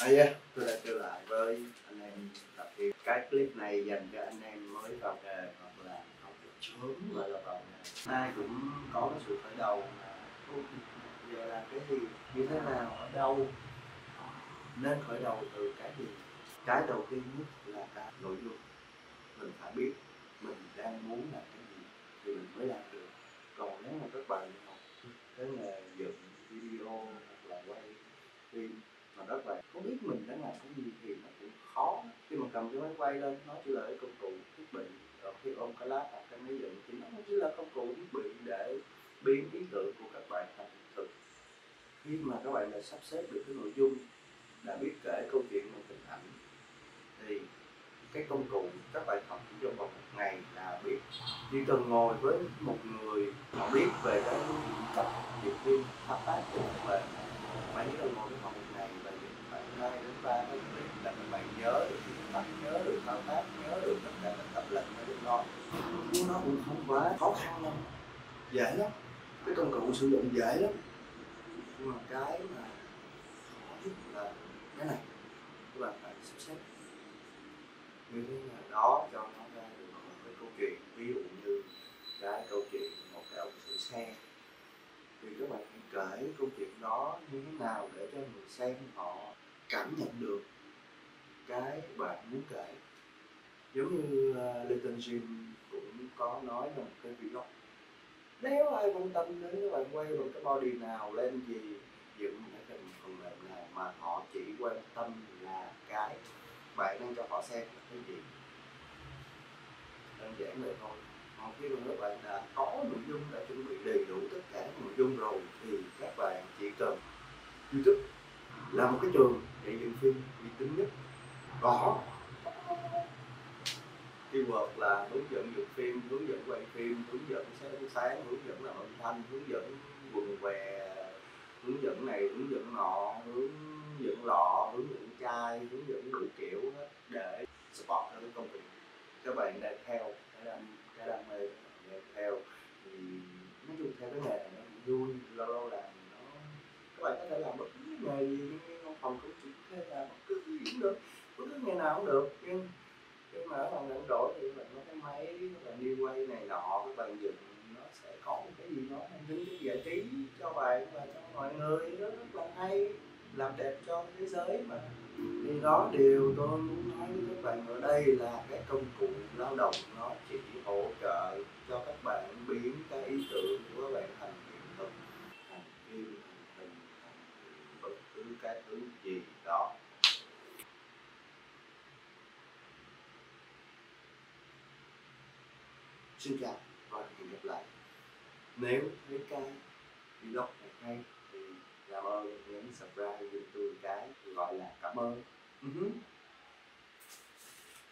Tôi đã trở lại với anh em tập phim. Cái clip này dành cho anh em mới vào nghề hoặc là học được sớm gọi là vào nghề. Ai cũng có cái sự khởi đầu mà giờ làm cái gì, như thế nào, ở đâu, nên khởi đầu từ cái gì. Cái đầu tiên nhất là cái nội dung. Mình phải biết mình đang muốn làm cái gì thì mình mới làm được. Còn nếu mà các bạn học cái nghề dựng video hoặc là quay phim mà các bạn không biết mình đang làm cái gì thì nó cũng khó. Khi mà cầm cái máy quay lên, nó chỉ là cái công cụ thiết bị, rồi khi ôm cái lát hoặc cái máy dựng thì nó chỉ là công cụ thiết bị để biến ý tưởng của các bạn thành hiện thực. Khi mà các bạn đã sắp xếp được cái nội dung, đã biết kể câu chuyện bằng hình ảnh thì cái công cụ các bạn học chỉ trong vòng một ngày là biết. Chỉ cần ngồi với một người họ biết về cái tập dựng phim thao tác của các bạn, chỉ cần ngồi với họ một ngày và những khoảng 2 đến 3 cái clip là các bạn nhớ được cái tắt, nhớ được thao tác, nhớ được tất cả các tập lệnh mà được nói. Nhưng nó cũng không quá khó khăn đâu, dễ lắm. Cái công cụ sử dụng dễ lắm, nhưng mà cái mà khó nhất là cái này, các bạn phải sắp xếp như thế nào đó cho nó ra được một cái câu chuyện. Ví dụ như cái câu chuyện một cái ông sửa xe thì các bạn hãy kể câu chuyện đó như thế nào để cho người xem họ cảm nhận được cái bạn muốn kể. Giống như Little Jim cũng có nói trong một cái vlog, nếu ai quan tâm đến các bạn quay bằng cái body nào, lên gì, dựng cái phần mềm nào, mà họ chỉ quan tâm là cái bạn đang cho họ xem là cái gì, đơn giản vậy thôi. Còn khi mà các bạn đã có nội dung, đã chuẩn bị đầy đủ tất cả nội dung rồi thì các bạn chỉ cần YouTube là một cái trường dạy dựng phim uy tín nhất. Có keyword là hướng dẫn dựng phim, hướng dẫn quay phim, hướng dẫn sáng sáng, hướng dẫn làm âm thanh, hướng dẫn quần què, hướng dẫn này, hướng dẫn nọ, hướng dẫn lọ, hướng dẫn chai, hướng dẫn đủ kiểu hết để support cho cái công việc các bạn đang theo, cái đam mê theo. Thì nói chung theo cái nghề này nó cũng vui, lâu lâu làm nó, các bạn có thể làm bất cứ nghề gì, nhưng văn phòng cũng chỉ có thể làm bất cứ gì cũng được, bất cứ nghề nào cũng được. Nhưng khi mà ở phòng rảnh rỗi thì bạn có cái máy, các bạn đi quay này nọ, các bạn dựng, nó sẽ có một cái gì đó mang tính chất giải trí cho bạn và cho mọi người, nó rất là hay, làm đẹp cho thế giới mà. Thì đó, điều tôi muốn nói với các bạn ở đây là cái công cụ lao động nó chỉ hỗ trợ cho các bạn biến cái ý tưởng của các bạn thành hiện thực, thành phim, thành hình, thành bất cứ cái thứ gì đó. Xin chào và hẹn gặp lại. Nếu thấy cái vlog này hay thì làm ơn nhấn subscribe giùm tôi cái gọi là cảm ơn.